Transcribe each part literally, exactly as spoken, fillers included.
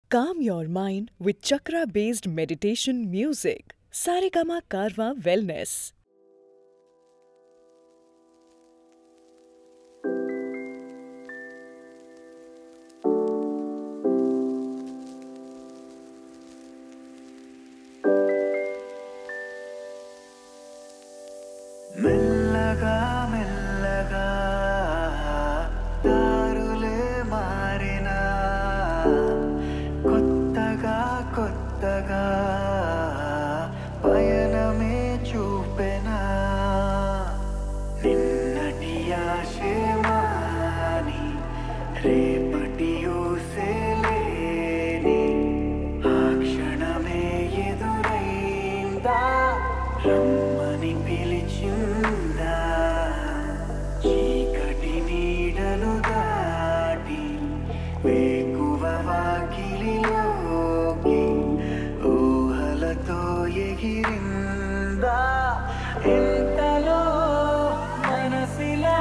Calm your mind with chakra-based meditation music. Saregama Karwa Wellness. మెల్లగా మెల్లగా దారులే మారినా కొత్తగా కొత్తగా పయనమే చూపెనా నిన్నటి ఆశే మాని రేపటి ఊసే లేని ఆ క్షణమే ఎదురైందా రమ్మని పిలిచిందా చీకటి నీడలు దాటి వేకువ వాకిలిలోకి ఊహలతో ఎగిరిందా ఎంతలో మనసిలా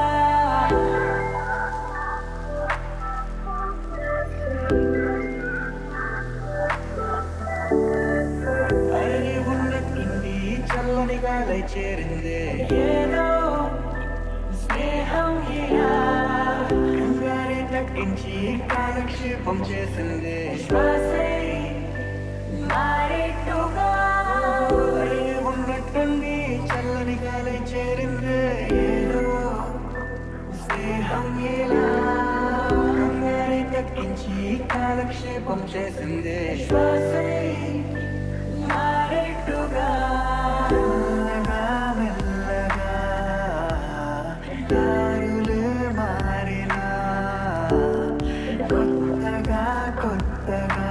అరే ఉన్నట్టుండి చల్లని గాలి చేరిందే ఏదో స్నేహం ఇలా కంగారే తగ్గించి కాలక్షేపం చేసిందే శ్వాసే మారేట్టుగా అరే ఉన్నట్టుండి చల్లని గాలి చేరిందే ఏదో స్నేహం ఇలా కంగారే తగ్గించి కాలక్షేపం చేసిందే శ్వాసే మారేట్టుగా మెల్లగా మెల్లగా దారులే మారినా కొత్తగా కొత్తగా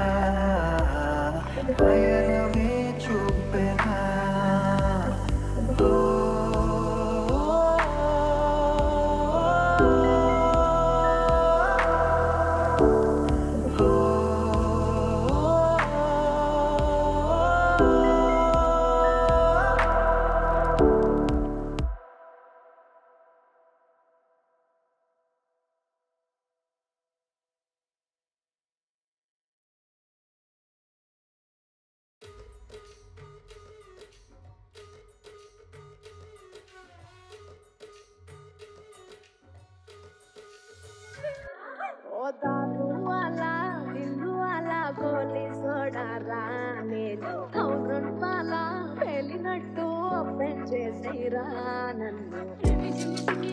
పయనమే చూపెనా ఓ ओ दारू वाला दिलू वाला गोली सोडा रानेलो కౌరన్ वाला పేలినట్టు అప్పెన్ చేసేరా నన్ను